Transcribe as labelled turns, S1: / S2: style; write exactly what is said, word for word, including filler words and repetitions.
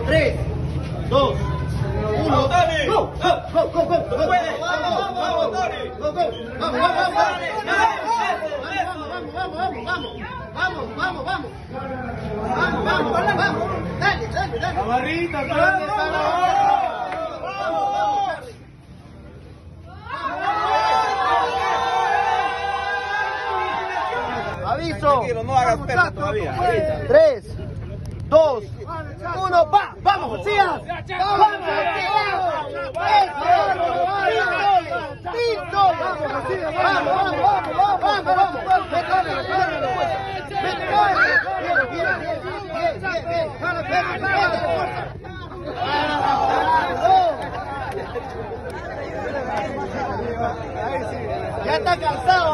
S1: tres, dos, uno.
S2: Tony.
S1: ¡Go! ¡Go, go, go! ¡Go,
S2: ¡Tú puedes! ¡Vamos, vamos, Tony!
S1: ¡Go, go! ¡Vamos, vamos, vamos! ¡Vamos, vamos, vamos! ¡Vamos, vamos, vamos! ¡Vamos, vamos, vamos! ¡Dale, dale, dale!
S2: ¡Camarita,
S1: ¿Dónde está la aviso.
S2: Tranquilo, no hagas perder todavía.
S1: tres, dos, uno, va, vamos, sigas. Vamos, listo. Vamos, vamos, vamos, vamos, vamos. Ya está cansado.